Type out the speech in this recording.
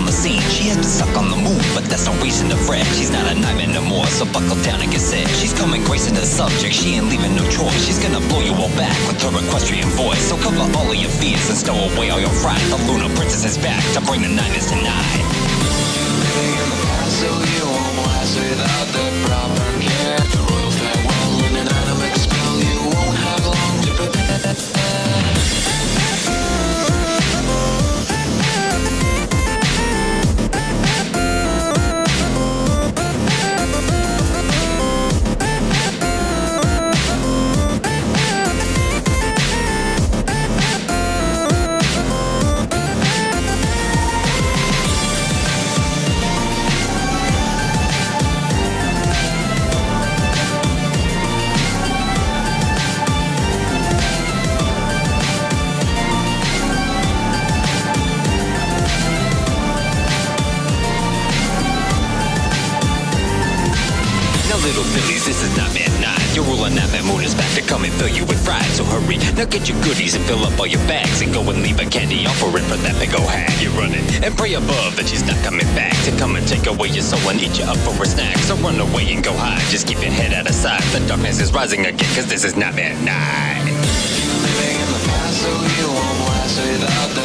on the scene. She has been stuck on the move, but that's no reason to fret. She's not a nightmare no more, so buckle down and get set. She's coming gracing the subject, she ain't leaving no choice. She's gonna blow you all back with her equestrian voice. So cover all of your fears and stow away all your fright. The Lunar Princess is back to bring the nightmares tonight. Living in the past, so you won't last without the proper care. The royal farewell and an animate spell, you won't have long to prepare. Little Billies, this is Nightmare Night. Your ruler Nightmare Moon is back to come and fill you with fright. So hurry, now get your goodies and fill up all your bags and go and leave a candy offering for that big ol' hag. You're running and pray above that she's not coming back to come and take away your soul and eat you up for a snack. So run away and go hide, just keep your head out of sight. The darkness is rising again, cause this is Nightmare Night. Living in the past, so you won't last without the